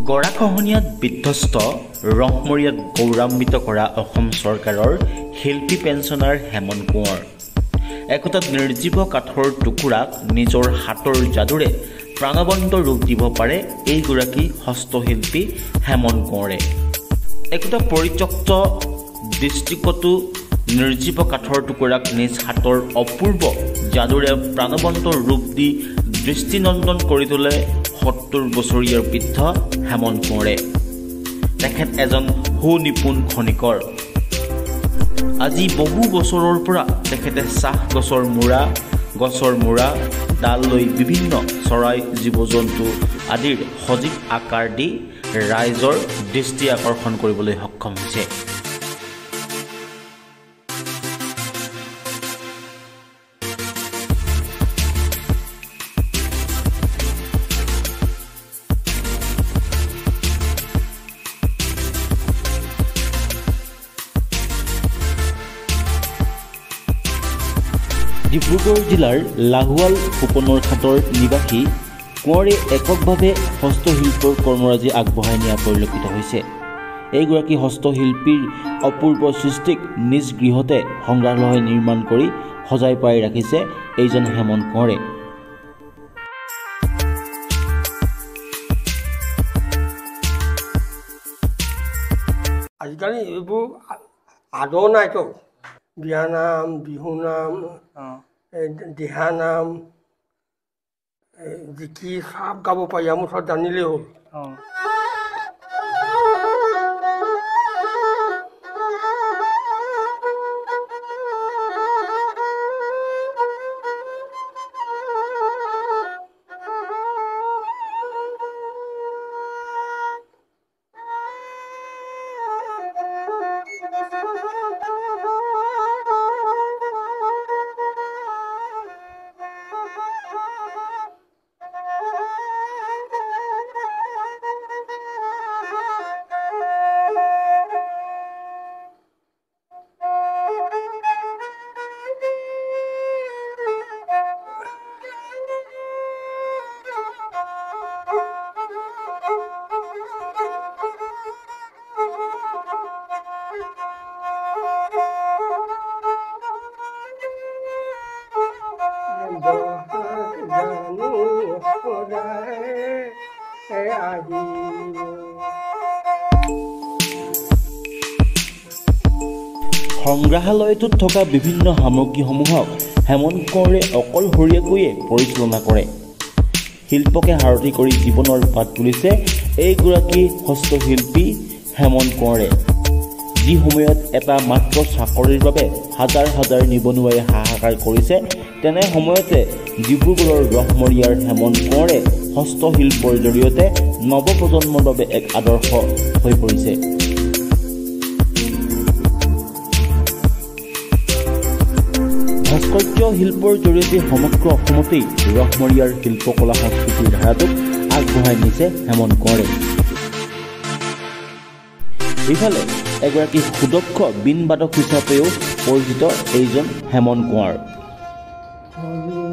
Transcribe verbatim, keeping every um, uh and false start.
গৰাখহনীয়াত বিধ্বস্ত ৰহমৰীয়াত গৌৰৱান্বিত কৰা অসম চৰকাৰৰ শিল্পী পেঞ্চনাৰ হেমন কোঁৱৰ একোটা নিৰ্জীৱ কাঠৰ টুকুৰাক নিজৰ হাতৰ যাদুৰে প্ৰাণবন্ত ৰূপ দিব পাৰে এইগৰাকী হস্তশিল্পী হেমন কোঁৱৰে একোটা পৰিত্যক্ত দৃষ্টিকোণতো নিৰ্জীৱ কাঠৰ টুকুৰাক নিজ হাতৰ অপূৰ্ব যাদুৰে প্ৰাণবন্ত ৰূপ দি দৃষ্টিনন্দন কৰি তোলে সত্তৰ বছৰীয়া বৃদ্ধ হেমন কোঁৱৰে তেখেত এজন সুনিপুণ খনিকৰ আজি বহু বছৰৰ পৰা তেখেতে চাহ গছৰ মূৰা গছৰ মূৰা ডাল লৈ বিভিন্ন চৰাই জীৱ জন্তু আদিৰ সজীৱ আকাৰ দি ৰাইজৰ দৃষ্টি আকৰ্ষণ কৰিবলৈ সক্ষম হৈছে ডিব্ৰুগড় জিলাৰ লাহোৱাল উপনৰ ঘাটৰ নিবাসী কোঁৱৰে এককভাৱে হস্তশিল্পৰ কৰ্মৰাজি আগবঢ়াই নিয়া পৰিলক্ষিত হৈছে এইগৰাকী হস্তশিল্পীৰ অপূৰ্ব সৃষ্টিক নিজ গৃহতে সংগ্ৰহালয় নিৰ্মাণ কৰি সজাই পাই ৰাখিছে এইজন হেমন কোঁৱৰে আজিকালি এইবোৰ আদৰ নাইতো বিয়ানাম বিহুনাম দিহানাম জিকি চব গাব পাৰি আমাৰ ওচৰত জানিলেই হ'ল সংগ্ৰহালয়টোত থকা বিভিন্ন সামগ্ৰীসমূহক হেমন কোঁৱৰে অকলশৰীয়াকৈয়ে পৰিচালনা কৰে শিল্পকে সাৰথি কৰি জীৱনৰ বাট তুলিছে এইগৰাকী হস্তশিল্পী হেমন কোঁৱৰে যি সময়ত এটা মাত্ৰ চাকৰিৰ বাবে হাজাৰ হাজাৰ নিবনুৱাই হাহাকাৰ কৰিছে তেনে সময়তে ডিব্ৰুগড়ৰ ৰহমৰীয়াৰ হেমন কোঁৱৰে হস্তশিল্পৰ জৰিয়তে নৱপ্ৰজন্মৰ বাবে এক আদৰ্শ হৈ পৰিছে ভাস্কৰ্য শিল্পৰ জৰিয়তে সমগ্ৰ অসমতেই ৰহমৰীয়াৰ শিল্পকলা সংস্কৃতিৰ ধাৰাটোক আগবঢ়াই নিছে হেমন কোঁৱৰে ইফালে এগৰাকী সুদক্ষ বীণ বাদক হিচাপেও পৰিচিত এইজন হেমন কোঁৱৰ